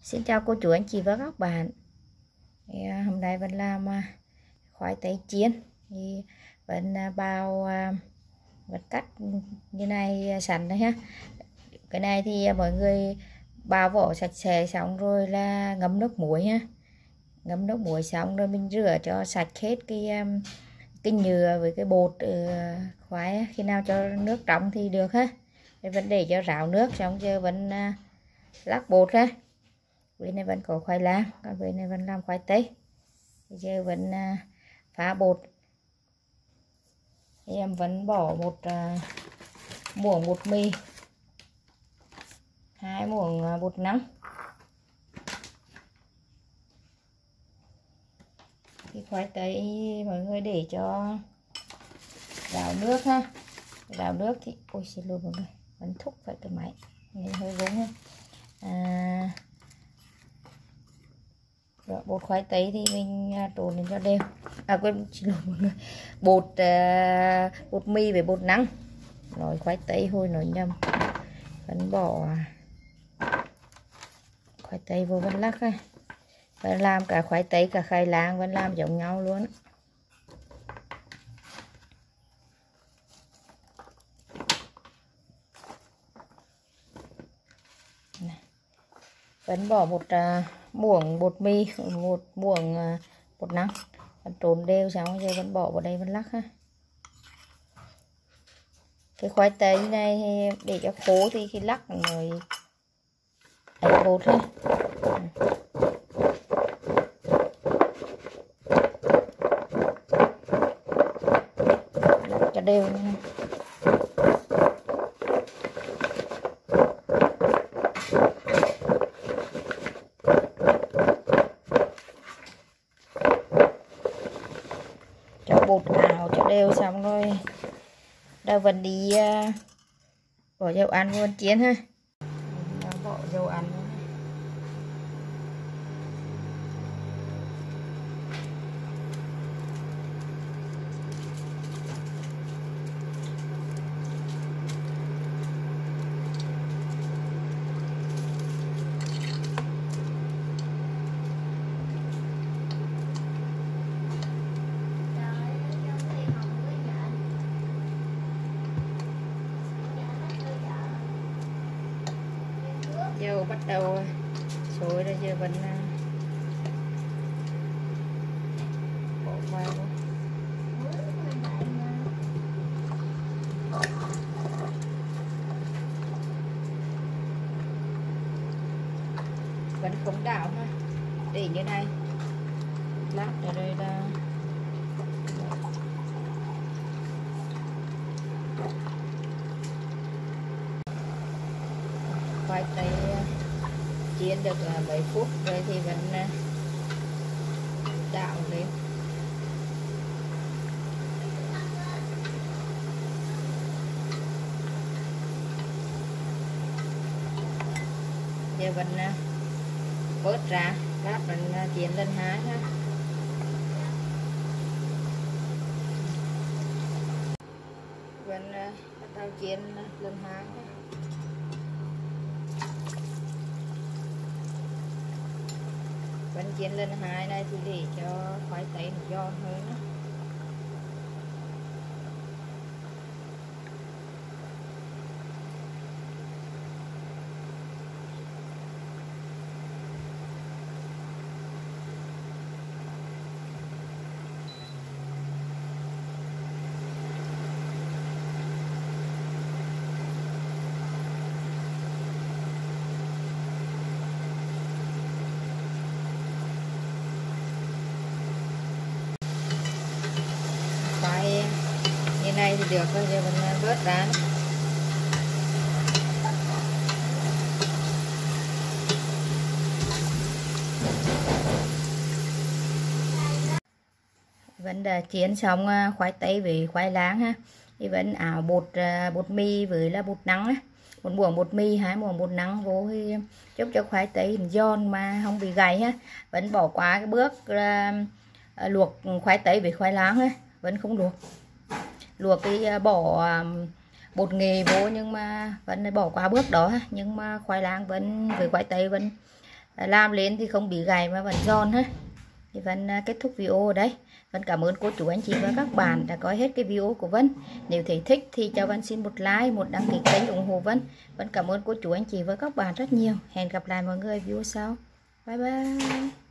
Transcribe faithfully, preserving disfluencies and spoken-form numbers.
Xin chào cô chú anh chị và các bạn. Thì, à, hôm nay vẫn làm à, khoai tây chiên thì vẫn à, bao à, vẫn cắt như này à, sẵn đấy ha. Cái này thì à, mọi người bao vỏ sạch sẽ xong rồi là ngâm nước muối ha. Ngâm nước muối xong rồi mình rửa cho sạch hết cái um, cái nhựa với cái bột uh, khoai. Khi nào cho nước trong thì được ha. Thì vẫn để cho ráo nước xong giờ vẫn uh, lắc bột ha. Bên này vẫn có khoai lang, còn bên này vẫn làm khoai tây. Bây giờ vẫn uh, pha bột. Thì em vẫn bỏ một uh, muỗng bột mì, hai muỗng uh, bột nắng. Thì khoai tây mọi người để cho ráo nước ha. Ráo nước thì ôi xin lỗi mọi người, vẫn thúc phải cái máy nên hơi vốn ha. À, rồi, bột khoai tây thì mình trộn lên cho đều. À quên, xin lỗi mọi người, bột uh, bột mì với bột nắng, nói khoai tây hồi nói nhầm. Vẫn bỏ khoai tây vô vẫn lắc ha. Vẫn làm cả khoai tây cả khoai lang vẫn làm giống nhau luôn. Này. Vẫn bỏ một uh, muỗng bột mì, một muỗng uh, bột nắng, vẫn trộn đều xong rồi vẫn bỏ vào đây vẫn lắc ha. Cái khoai tây này để cho khô thì khi lắc rồi đánh bột ha. Lắc cho đều nha. Cho bột ảo cho đều xong rồi đâu vẫn đi uh, bỏ dầu ăn luôn chiên ha. Bỏ dầu ăn luôn. Dầu bắt đầu sôi rồi, giờ vẫn bỏ khoai vô. Vẫn không đảo ha, để như này lát ở đây là khoai tây chiên được mấy phút rồi thì vẫn đảo lên. Giờ vẫn vớt ra, lát vẫn chiên lên hai ha. Vẫn bắt đầu chiên lên hai ha. Vẫn chiên lên hai này thì để cho khoai tây nó giòn hơn đó. Như này thì được rồi, giờ mình vớt ra. Vẫn đã chiên xong khoai tây với khoai lang ha. Thì vẫn ảo bột bột mì với là bột nắng á. Một muỗng bột mì, hai muỗng bột nắng vô thì giúp cho khoai tây giòn mà không bị gầy ha. Vẫn bỏ qua cái bước uh, luộc khoai tây với khoai lang ha. Vẫn không luộc. Luộc cái bỏ bột nghệ vô nhưng mà vẫn bỏ qua bước đó, nhưng mà khoai lang vẫn với khoai tây vẫn làm lên thì không bị gãy mà vẫn giòn ha. Thì Vân kết thúc video ở đây. Vân cảm ơn cô chú anh chị và các bạn đã coi hết cái video của Vân. Nếu thấy thích thì cho Vân xin một like, một đăng ký kênh ủng hộ Vân. Vân cảm ơn cô chú anh chị và các bạn rất nhiều. Hẹn gặp lại mọi người video sau. Bye bye.